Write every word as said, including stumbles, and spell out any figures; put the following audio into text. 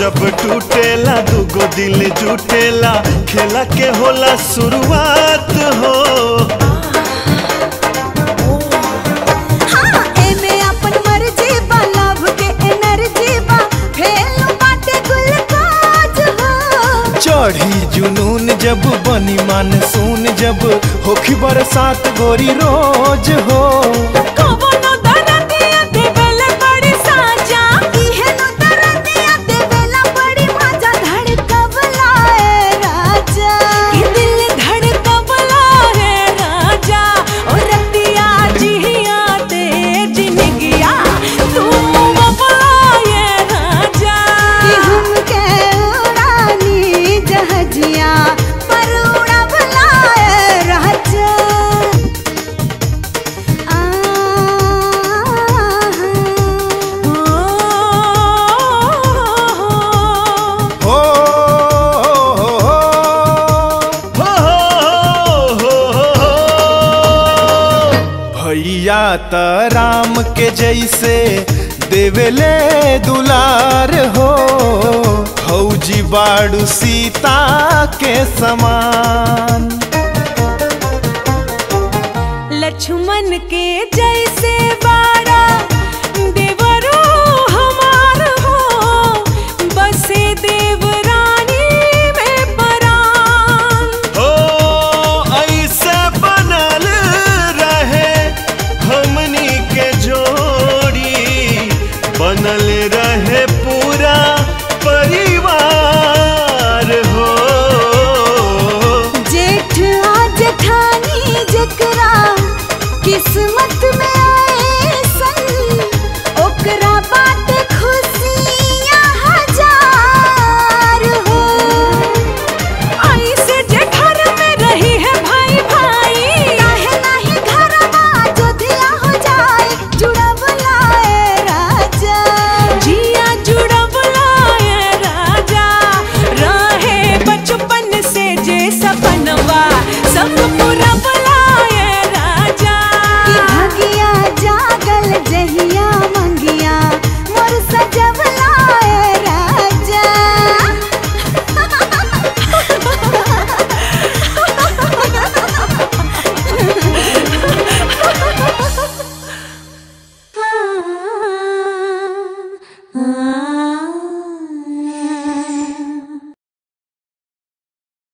जब टूटेला दुगो दिल जुटेला खेला के होला शुरुआत हो। हाँ एमे अपन मर्जी बा लव के एनर्जी बा फेल बाटे गुलकाज हो। चढ़ी जुनून जब बनी मानसून जब होखी बरसात गोरी रोज हो। त राम के जैसे देवेले दुलार हो। फौजी बाड़ू सीता के समान लक्ष्मण के जैसे बाड़ा देवरो हमार हो। बसे देवरानी में परान हो। ऐसे बनल रहे हमनी के जोड़ी बनल रहे पूरा परिवार हो। जेठ आ जेठानी जकरा किस्मत में आए सन ओकरा बात खुशियाँ हजार हो। ऐसे जे घर में रही है भाई भाई काहे नहीं घरवा जोधिया हो जाए। जुड़ब लाए राजा जिया जुड़ब लाए राजा रहे बचपन से जे सपनवा सब पूरा जहिया मंगिया मोर सजब लाए राजा।